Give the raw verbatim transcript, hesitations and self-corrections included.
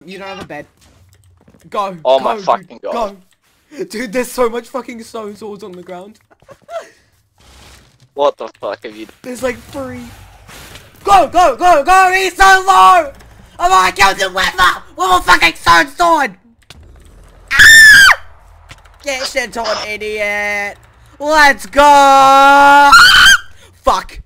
You don't have a bed. Go. Oh go, my fucking dude, god. Go. Dude, there's so much fucking stone swords on the ground. What the fuck have you done? There's like three. Go, go, go, go! He's so low! I'm gonna kill him with a, with a fucking stone sword! Ah! Get shit on, idiot! Let's go! Fuck!